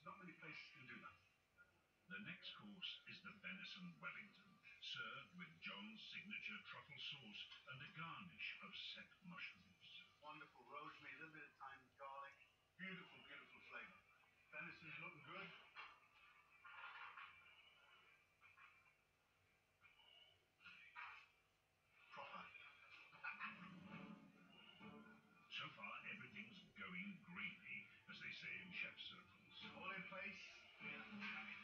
Not many places can do that. The next course is the venison Wellington, served with John's signature truffle sauce and a garnish of set mushrooms. Wonderful rosemary, a little bit of thyme, garlic. Beautiful, beautiful flavour. Venison's looking good. Proper. So far, everything's going gravy, as they say in chef circles. All in place.